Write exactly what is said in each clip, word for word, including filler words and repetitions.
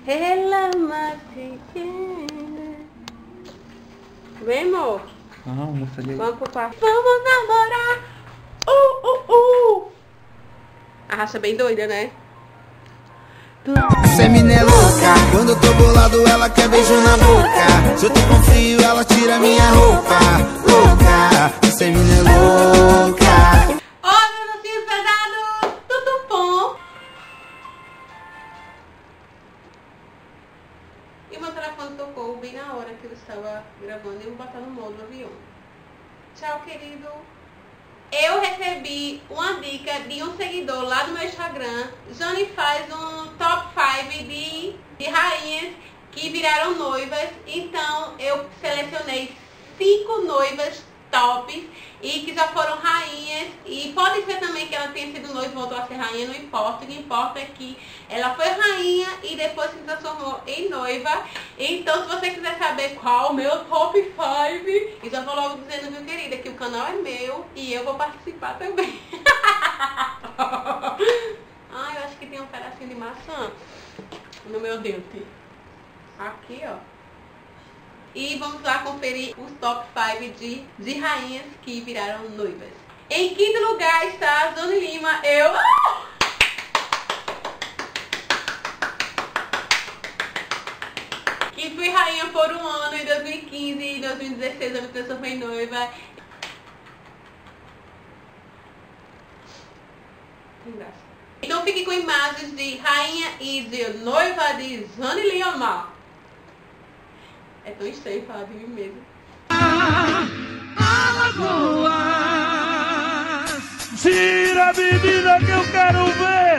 Ela mais pequena. Vem, amor. Ah, música de... Vamos pro quarto. Vamos namorar. Uh, uh, uh. A raça é bem doida, né? Essa mina é louca. Quando eu tô bolado, ela quer beijo na boca. Se eu tô com frio, ela tira minha roupa. Louca, essa mina é louca. Oi, meus docinhos pesados, tudo bom? E meu telefone tocou bem na hora que eu estava gravando e eu vou botar no modo avião. Tchau, querido. Eu recebi uma dica de um seguidor lá do meu Instagram. Jane faz um top cinco de, de rainhas que viraram noivas. Então eu selecionei cinco noivas tops e que já foram rainhas. E pode ser também que ela tenha sido noiva e voltou a ser rainha, não importa. O que importa é que ela foi rainha e depois se transformou em noiva. Então se você quiser saber qual o meu top cinco, e já vou logo dizendo, meu querida, que o canal é meu e eu vou participar também. Ah, eu acho que tem um pedacinho de maçã no meu dente. Aqui, ó. E vamos lá conferir os top cinco de, de rainhas que viraram noivas. Em quinto lugar está a Jane Lima. Eu... que fui rainha por um ano, em dois mil e quinze e dois mil e dezesseis eu me transformei em noiva. Então fique com imagens de rainha e de noiva de Jane Lima. É tão estranho falar de mim mesmo. Alagoas, gira a menina que eu quero ver.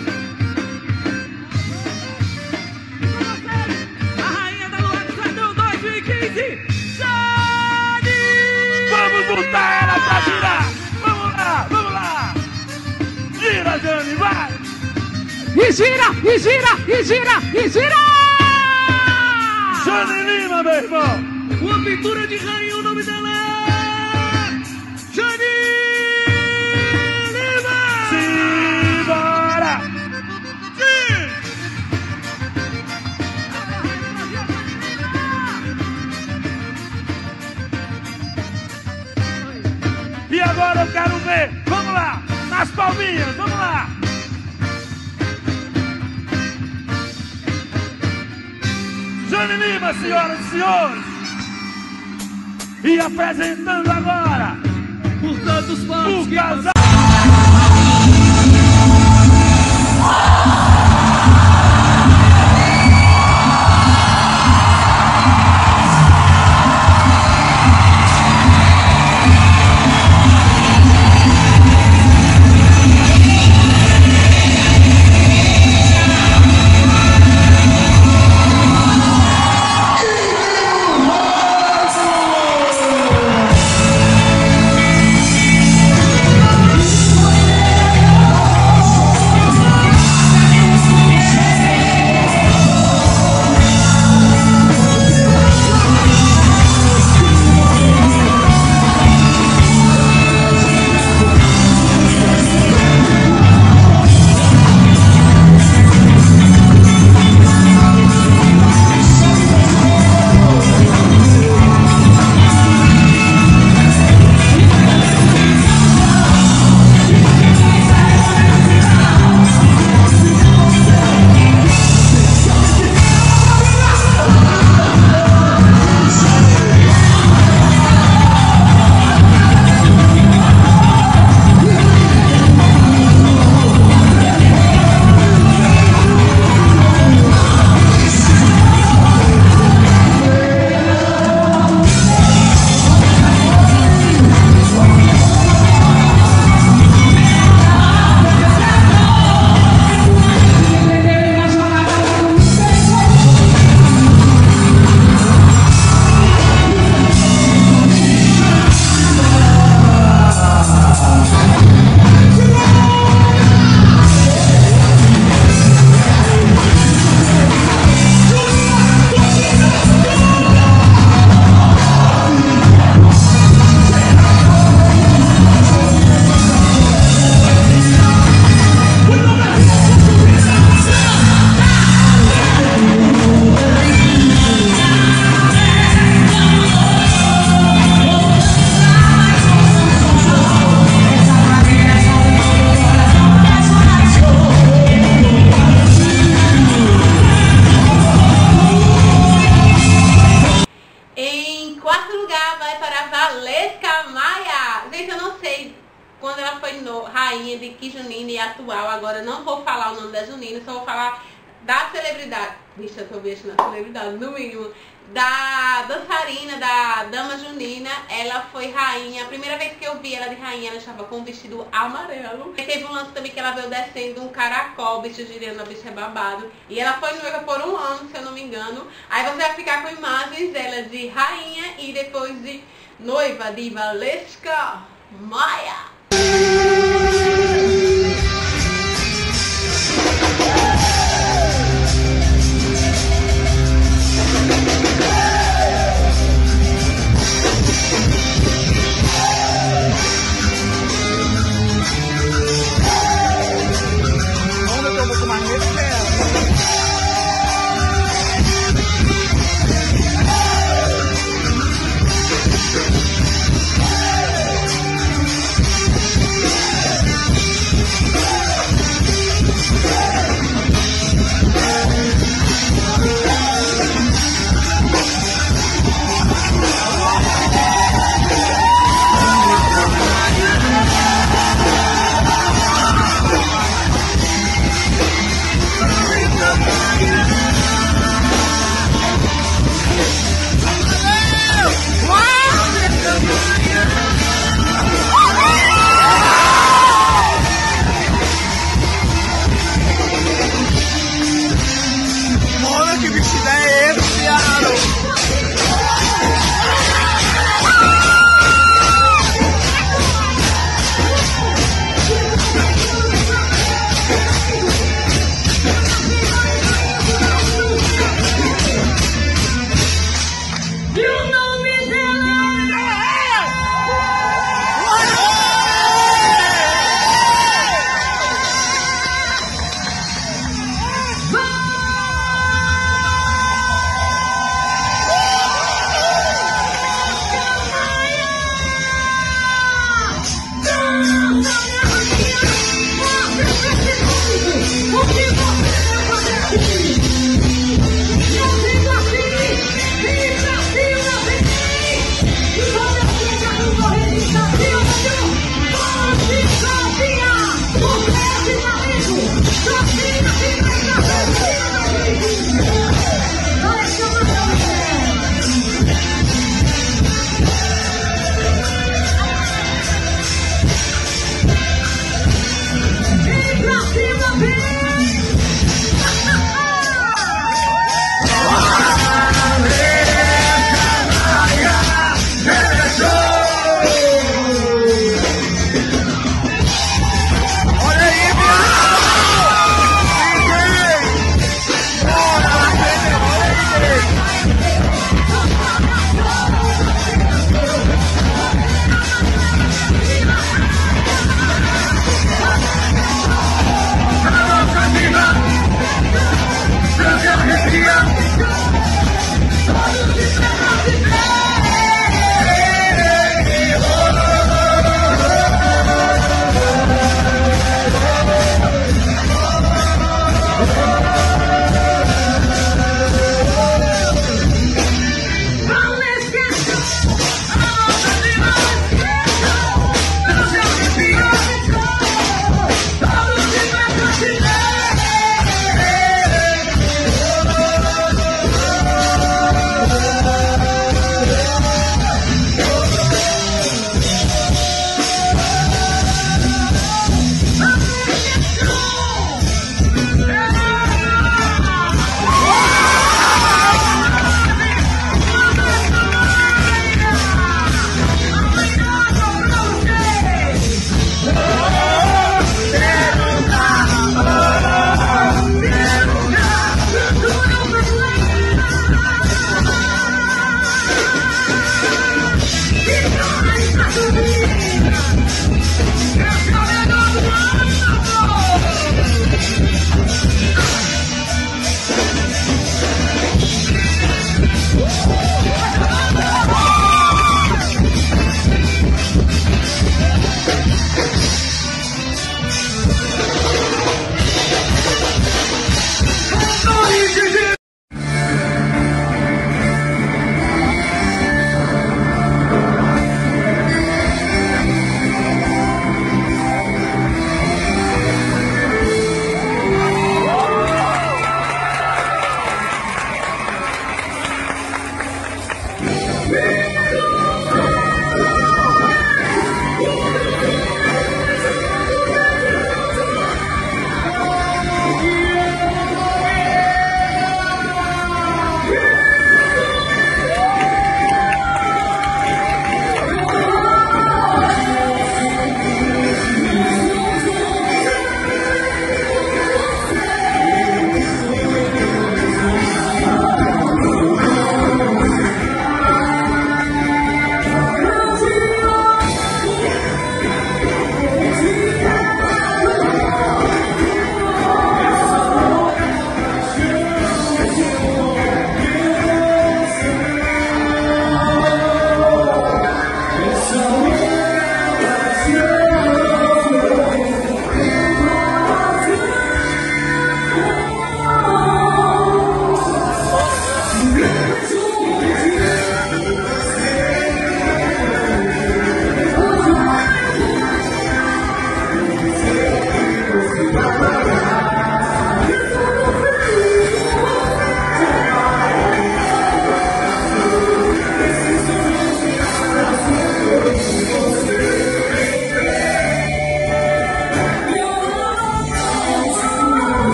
A rainha da lua de Sardão dois mil e quinze, Jane! Vamos botar ela pra girar. Vamos lá, vamos lá. Gira, Jane, vai. E gira, e gira, e gira, e gira. Jane Lima, meu irmão! Uma pintura de rainha, o nome dela é... Jane Lima! Simbora! Sim! E agora eu quero ver, vamos lá, nas palminhas, vamos lá! Jane Lima, senhoras e senhores, e apresentando agora, por tantos fãs, o casal. feminina, só vou falar da celebridade. Bicha, eu tô mexendo na celebridade, no mínimo. Da dançarina, da Dama Junina, ela foi rainha. A primeira vez que eu vi ela de rainha, ela estava com um vestido amarelo. E teve um lance também que ela veio descendo um caracol, bicho girando, a bicha é babado. E ela foi noiva por um ano, se eu não me engano. Aí você vai ficar com imagens dela de rainha e depois de noiva de Valesca Maia.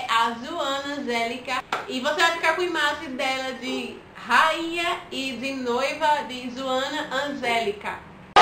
é a Joana Angélica. E você vai ficar com a imagem dela de rainha e de noiva de Joana Angélica.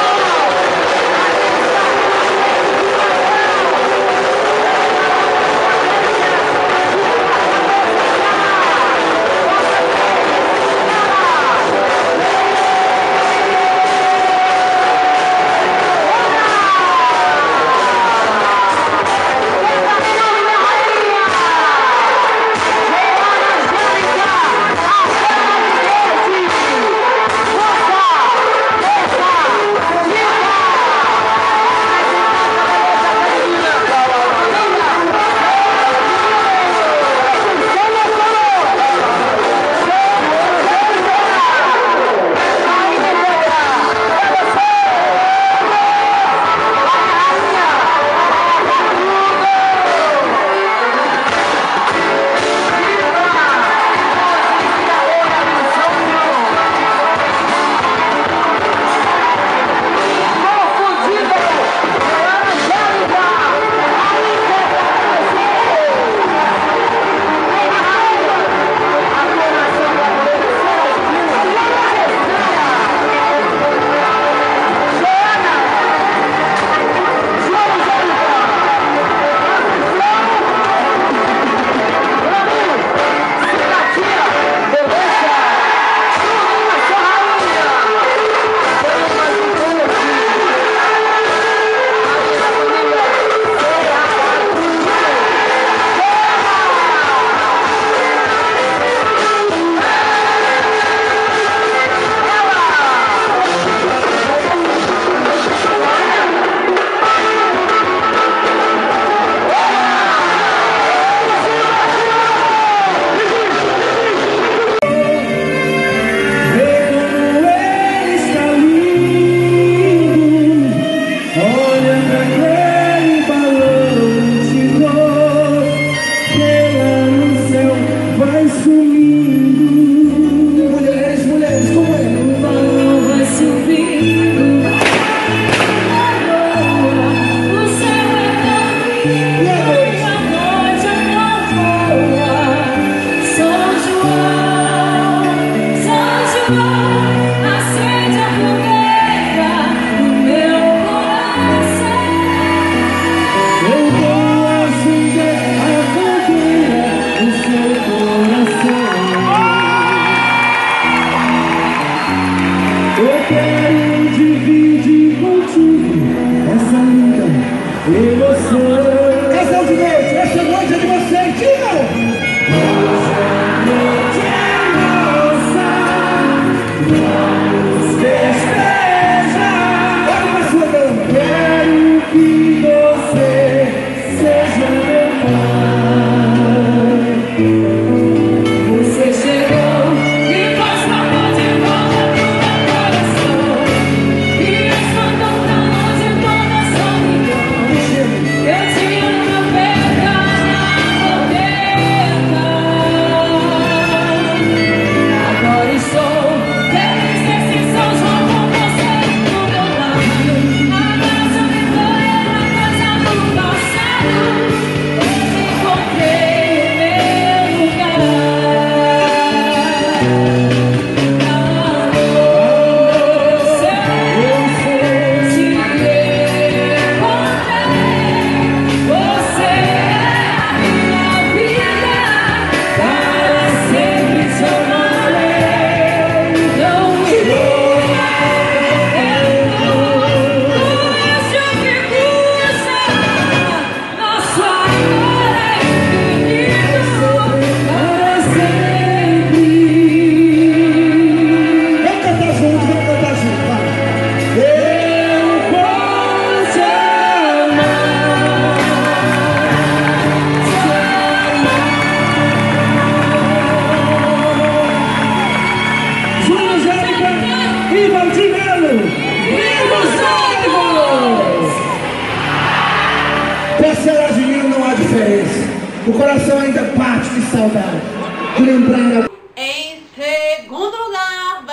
O coração ainda bate de saudade de lembrar. Em segundo lugar, vai pra minha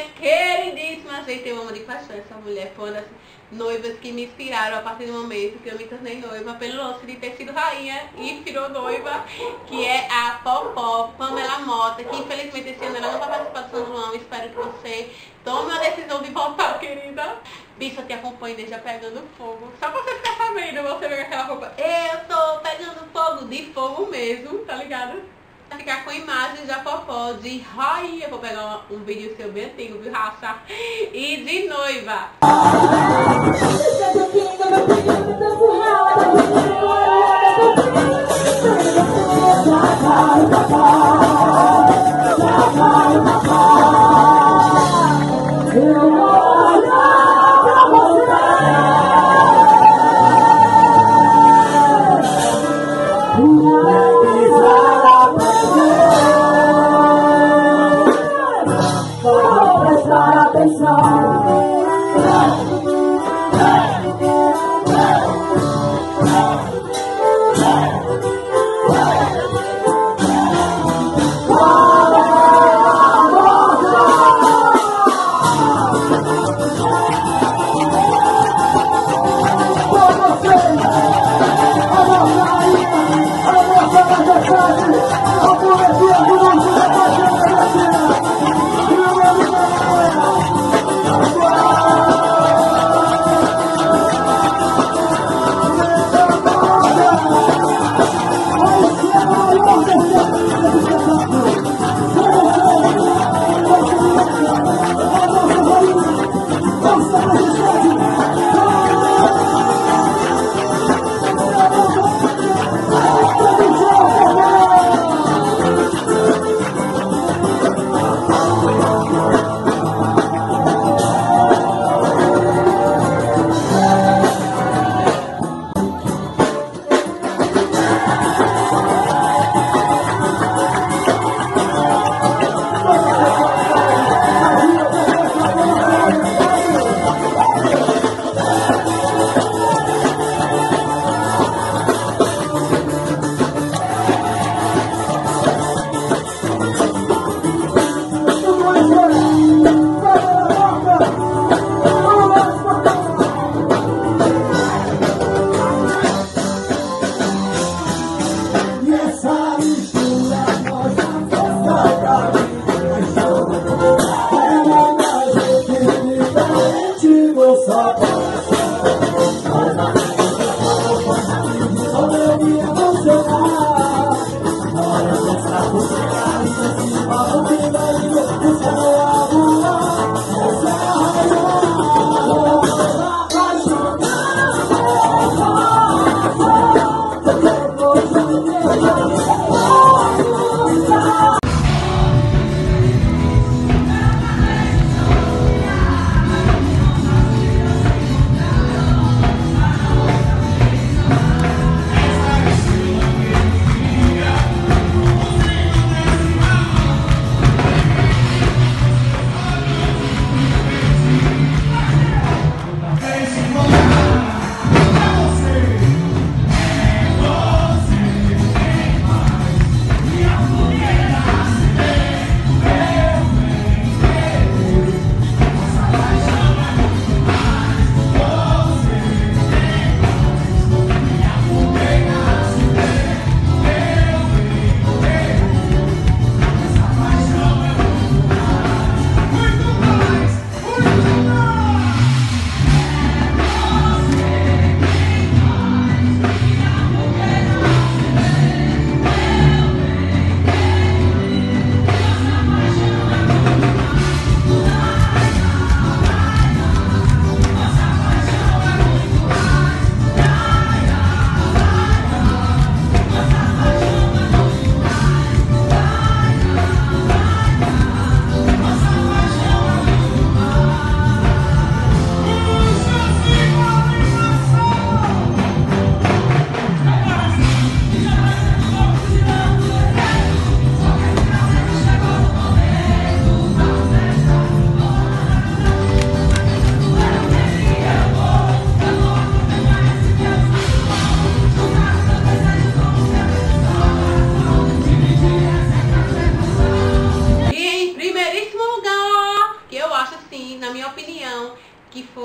queridíssima. Gente, eu amo de paixão essa mulher. Foi uma das noivas que me inspiraram a partir do momento que eu me tornei noiva pelo lance de ter sido rainha e virou noiva, que é a Popó, Pamela Mota, que infelizmente esse ano ela não vai participar do São João. Espero que você tome a decisão de voltar, querida. Bicho, eu te acompanho desde a Pegando Fogo. Só pra você ficar sabendo, você ver aquela roupa. Eu tô pegando fogo, de fogo mesmo, tá ligado? Pra ficar com imagens da Popó de rainha. Vou pegar um vídeo seu bem antigo, viu, raça? E de noiva.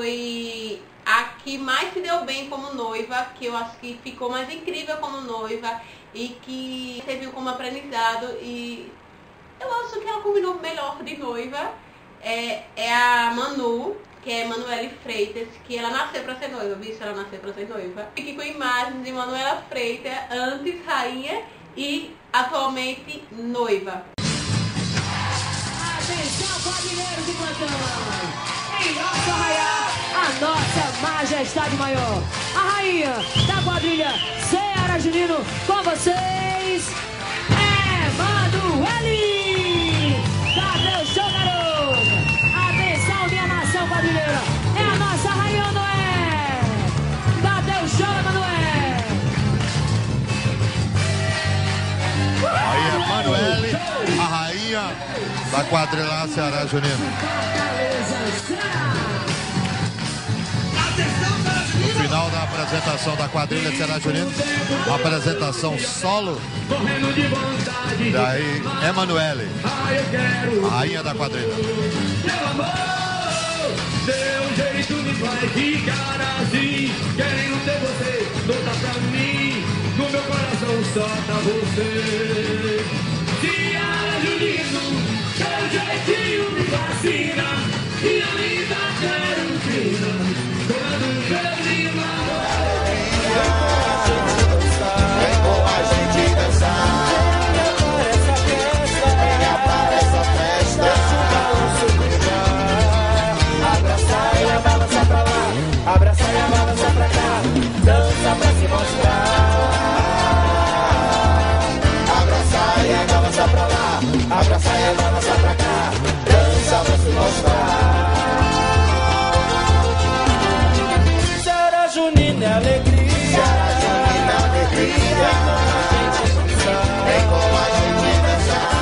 foi a que mais se deu bem como noiva, que eu acho que ficou mais incrível como noiva e que serviu como aprendizado, e eu acho que ela combinou melhor de noiva. É, é a Manu, que é Manuele Freitas, que ela nasceu pra ser noiva, viu? Ela nasceu pra ser noiva. Fiquei com imagens de Manuela Freitas, antes rainha e atualmente noiva. Atenção, quadrilheiros de plantão! Em nosso arraial, a nossa majestade maior, a rainha da quadrilha Ceará Junino, com vocês, Emanuele! Dá teu show, garoto! Atenção, minha nação quadrilheira, é a nossa rainha, não é? Dá teu show, Emanuele! Aí, Emanuele, a rainha da quadrilha Ceará Junino. No final da apresentação da quadrilha Ceará Junino, uma apresentação solo. Daí, Emanuele, a rainha da quadrilha. Meu amor, deu jeito, me vai ficar assim. Querendo ter você, não tá pra mim. No meu coração só tá você. Ceará Junino, seu jeitinho me fascina. Minha linda querubina, dona do meu lindo amor. Vem com a gente dançar. Venha para essa festa. Deixa o balanço curvar. Abraça e a balança pra lá. Abraça e a balança pra cá. Dança pra se mostrar. Abraça e a balança pra lá. Abraça e a balança pra cá. Dança pra se mostrar. Ceará Junino é alegria. Ceará Junino é alegria. Vem com a gente dançar.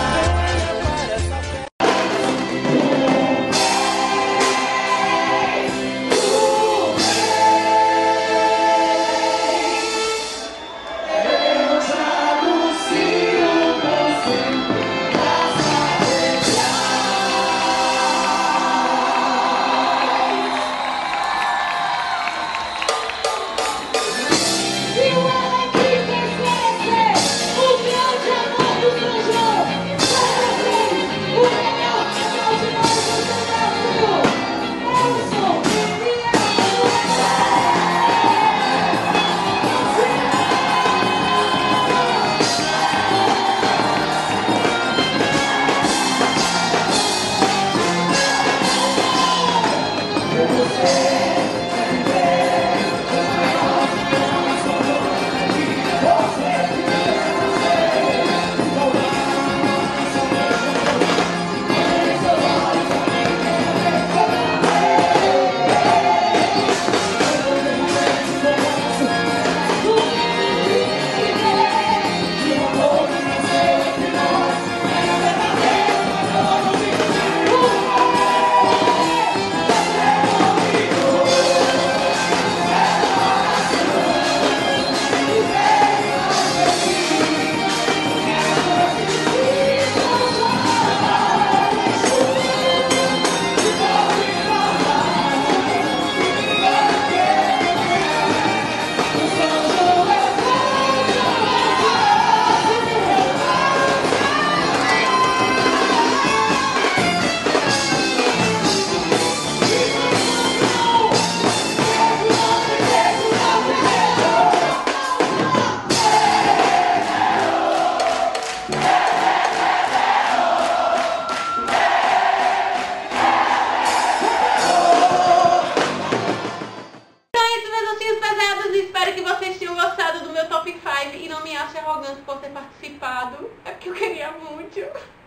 arrogante por ter participado. É porque eu queria muito.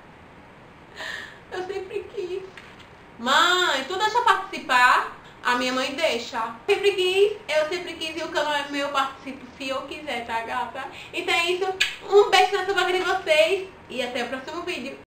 Eu sempre quis. Mãe, tu deixa eu participar? A minha mãe deixa. Eu sempre quis, eu sempre quis e o canal é meu, eu participo se eu quiser, tá, gata? Então é isso. Um beijo na boca de vocês e até o próximo vídeo.